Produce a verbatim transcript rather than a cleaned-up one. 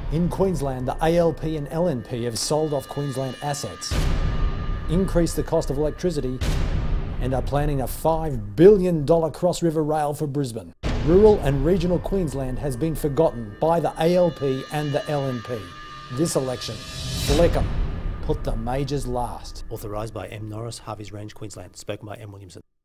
In Queensland, the A L P and L N P have sold off Queensland assets, increased the cost of electricity, and are planning a five billion dollar cross-river rail for Brisbane. Rural and regional Queensland has been forgotten by the A L P and the L N P. This election, flick 'em. Put the majors last. Authorised by M Norris, Harvey's Range, Queensland. Spoken by M Williamson.